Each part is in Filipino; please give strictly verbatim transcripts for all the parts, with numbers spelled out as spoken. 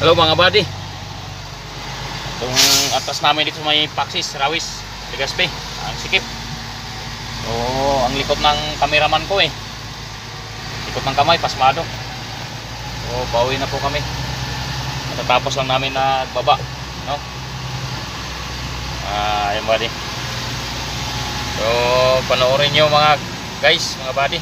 Hello mga buddy. Itong atas namin dito may Paksis, Rawis, Legazpi, ang sikip. So ang likod ng cameraman ko eh, likod ng kamay, pasmado. So pauwi na po kami. Matatapos lang namin na baba, no? Ah, ayan buddy. So panoorin nyo mga guys, mga buddy.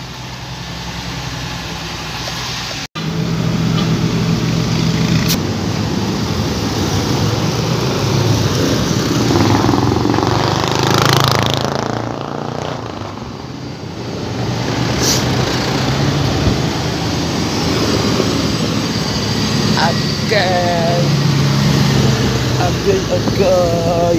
Agay Agay Agay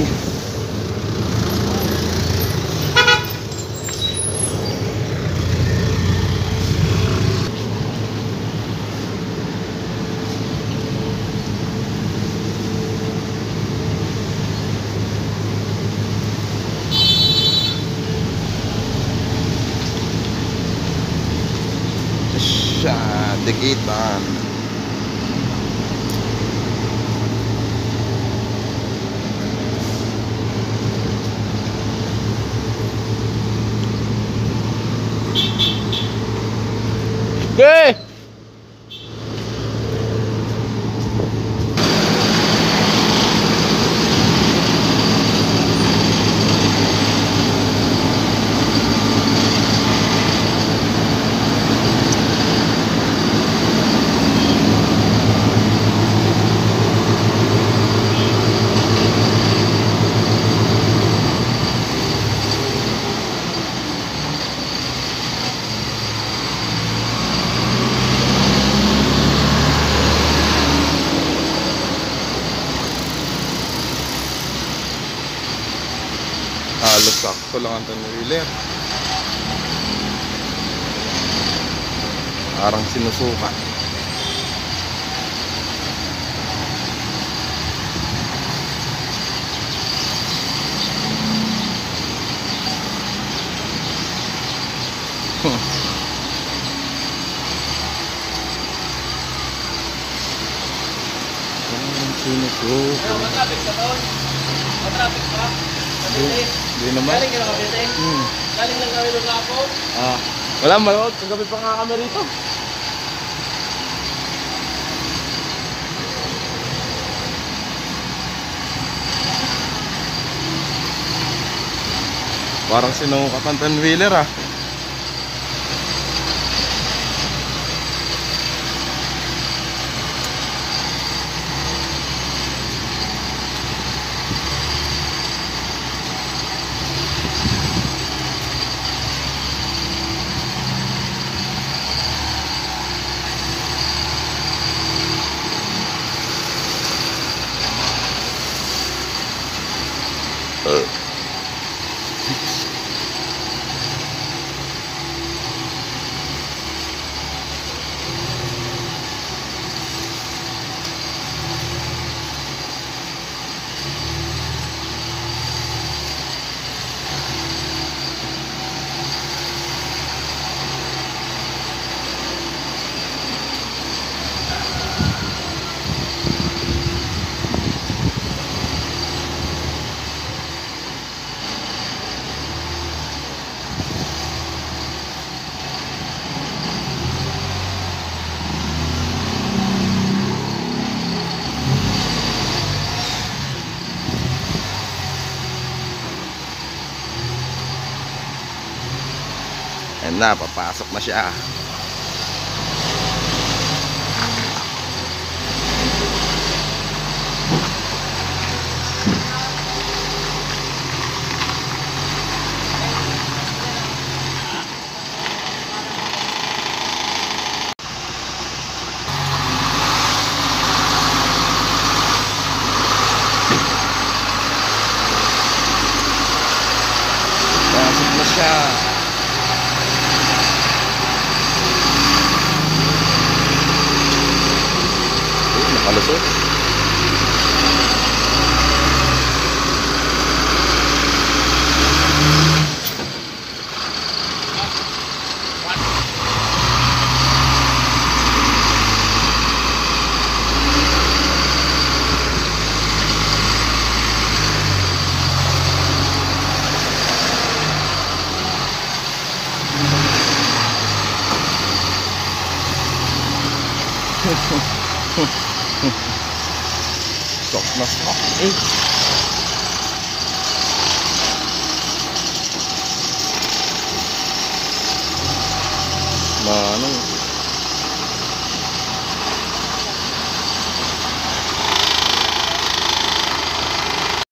siya dikitan. Hey! Halos sakto lang ang tanwiller. Parang sinusuka. Hmm. Parang sinusuka. Matraffic sa taon? Matraffic pa? Hindi naman. Galing ka na Cavite? Hmm. Galing lang kami doon ako? Ah, wala manood. Kagabi pa nga kami rito. Parang sinukat ng ten-wheeler ah. Uh. Ayan na, papasok na siya. Pasok na siya. Nakalusot. Sok na sok. Eh. Manong.